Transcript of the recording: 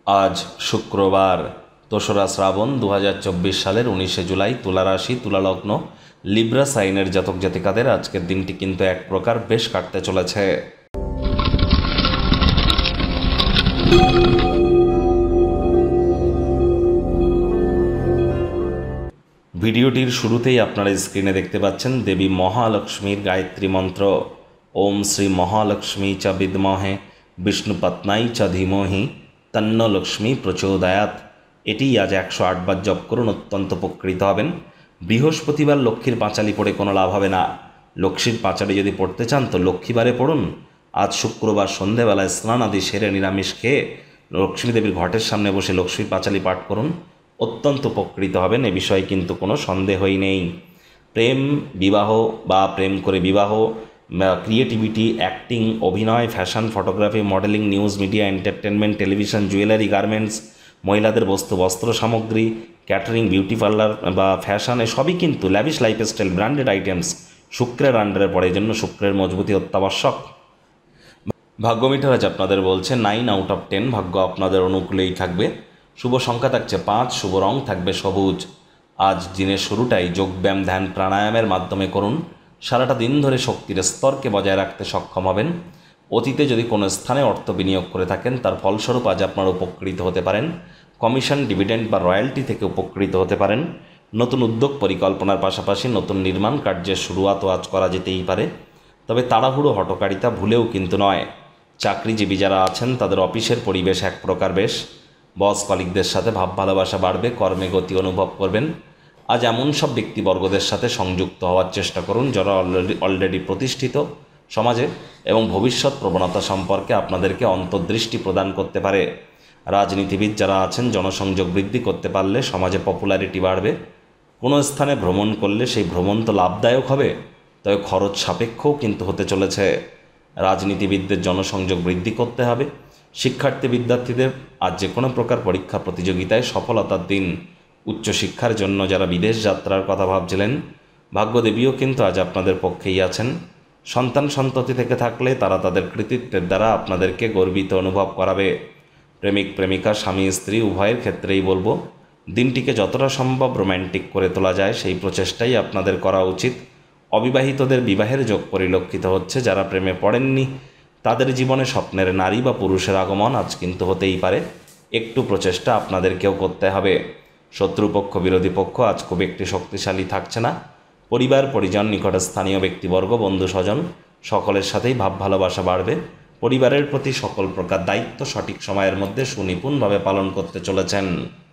আজ শুক্রবার ২রা শ্রাবণ ২০২৪ সালের ১৯শে জুলাই। তুলা রাশি, তুলা লগ্ন, লিব্রা সাইনের জাতক জাতিকাদের আজকের দিনটি কিন্তু এক প্রকার বেশ কাটতে চলেছে। ভিডিওটির শুরুতেই আপনারা স্ক্রিনে দেখতে পাচ্ছেন দেবী মহালক্ষ্মীর গায়ত্রী মন্ত্র। ওম শ্রী মহালক্ষ্মী চ বিদ্মহে বিষ্ণুপত্নাই চ ধীমহি তন্ন লক্ষ্মী প্রচোদয়াৎ। এটি আজ ১০৮ বার জপ করুন, অত্যন্ত উপকৃত হবেন। বৃহস্পতিবার লক্ষ্মীর পাঁচালি পড়ে কোনো লাভ হবে না। লক্ষ্মীর পাঁচালি যদি পড়তে চান তো লক্ষ্মীবারে পড়ুন। আজ শুক্রবার সন্ধেবেলায় স্নান আদি সেরে নিরামিষ খেয়ে লক্ষ্মী দেবীর ঘটের সামনে বসে লক্ষ্মীর পাঁচালি পাঠ করুন, অত্যন্ত উপকৃত হবেন। এ বিষয়ে কিন্তু কোনো সন্দেহই নেই। প্রেম, বিবাহ বা প্রেম করে বিবাহ, ক্রিয়েটিভিটি, অ্যাক্টিং, অভিনয়, fashion, photography, modelling, news media, entertainment, television, jewellery, garments, মহিলাদের বস্ত্র সামগ্রী, ক্যাটারিং, বিউটি পার্লার বা ফ্যাশন, এসবই কিন্তু ল্যাভিশ লাইফস্টাইল, ব্র্যান্ডেড আইটেমস শুক্রের আন্ডারে পড়ে। জন্য শুক্রের মজবুতি অত্যাবশ্যক। ভাগ্য মিটার আজ আপনাদের বলছে 9/10, ভাগ্য আপনাদের অনুকূলেই থাকবে। শুভ সংখ্যা থাকছে 5, শুভ রং থাকবে সবুজ। আজ দিনের শুরুটাই যোগব্যায়াম, ধ্যান, প্রাণায়ামের মাধ্যমে করুন। সারাটা দিন ধরে শক্তির স্তরকে বজায় রাখতে সক্ষম হবেন। অতীতে যদি কোনো স্থানে অর্থ বিনিয়োগ করে থাকেন তার ফলস্বরূপ আজ আপনারা উপকৃত হতে পারেন। কমিশন, ডিভিডেন্ড বা রয়্যালটি থেকে উপকৃত হতে পারেন। নতুন উদ্যোগ পরিকল্পনার পাশাপাশি নতুন নির্মাণ কার্যের শুরুয়াতও আজ করা যেতেই পারে, তবে তাড়াহুড়ো হঠকারিতা ভুলেও কিন্তু নয়। চাকরিজীবী যারা আছেন তাদের অফিসের পরিবেশ এক প্রকার বেশ। বস কলিগদের সাথে ভাব ভালোবাসা বাড়বে, কর্মে গতি অনুভব করবেন। আজ এমন সব ব্যক্তিবর্গদের সাথে সংযুক্ত হওয়ার চেষ্টা করুন যারা অলরেডি প্রতিষ্ঠিত সমাজে এবং ভবিষ্যৎ প্রবণতা সম্পর্কে আপনাদেরকে অন্তর্দৃষ্টি প্রদান করতে পারে। রাজনীতিবিদ যারা আছেন জনসংযোগ বৃদ্ধি করতে পারলে সমাজে পপুলারিটি বাড়বে। কোনো স্থানে ভ্রমণ করলে সেই ভ্রমণ তো লাভদায়ক হবে, তবে খরচ সাপেক্ষও কিন্তু হতে চলেছে। রাজনীতিবিদদের জনসংযোগ বৃদ্ধি করতে হবে। শিক্ষার্থী বিদ্যার্থীদের আজ যে কোনো প্রকার পরীক্ষা প্রতিযোগিতায় সফলতার দিন। উচ্চশিক্ষার জন্য যারা বিদেশ যাত্রার কথা ভাবছিলেন, ভাগ্যদেবীও কিন্তু আজ আপনাদের পক্ষেই আছেন। সন্তান সন্ততি থেকে থাকলে তারা তাদের কৃতিত্বের দ্বারা আপনাদেরকে গর্বিত অনুভব করাবে। প্রেমিক প্রেমিকা, স্বামী স্ত্রী উভয়ের ক্ষেত্রেই বলবো দিনটিকে যতটা সম্ভব রোম্যান্টিক করে তোলা যায় সেই প্রচেষ্টাই আপনাদের করা উচিত। অবিবাহিতদের বিবাহের যোগ পরিলক্ষিত হচ্ছে। যারা প্রেমে পড়েননি তাদের জীবনে স্বপ্নের নারী বা পুরুষের আগমন আজ কিন্তু হতেই পারে। একটু প্রচেষ্টা আপনাদেরকেও করতে হবে। শত্রুপক্ষ, বিরোধী পক্ষ আজ খুব একটি শক্তিশালী থাকছে না। পরিবার, পরিজন, নিকটে স্থানীয় ব্যক্তিবর্গ, বন্ধু স্বজন সকলের সাথেই ভাব ভালোবাসা বাড়বে। পরিবারের প্রতি সকল প্রকার দায়িত্ব সঠিক সময়ের মধ্যে সুনিপুণভাবে পালন করতে চলেছেন।